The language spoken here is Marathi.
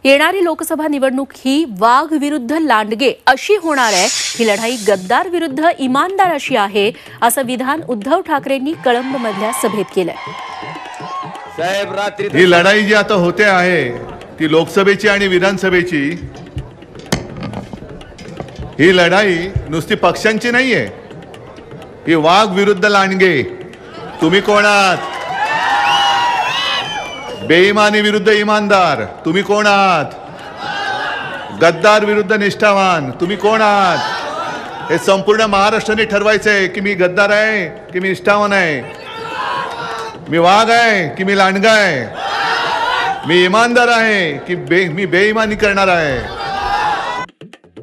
येणारी लोकसभा निवडणूक ही वाघ विरुद्ध लांडगे अशी होणार आहे। ही लढाई गद्दार विरुद्ध इमानदार अशी आहे, असं विधान उद्धव ठाकरेंनी कळंबमधल्या सभेत केलंय। ही लढाई जी आता होते आहे ती लोकसभेची आणि विधानसभेची, ही लढाई नुसती पक्षांची नाहीये। ही वाघ विरुद्ध लांडगे। तुम्ही कोण आहात? बेईमानी विरुद्ध इमानदार तुम्ही कोण आहात? गद्दार विरुद्ध निष्ठावान तुम्ही कोण आहात? हे संपूर्ण महाराष्ट्राने ठरवायचंय की मी गद्दार आहे की मी निष्ठावान आहे, मी वाघ आहे की मी लांडगा आहे, मी इमानदार आहे की मी बेईमानी करणार आहे।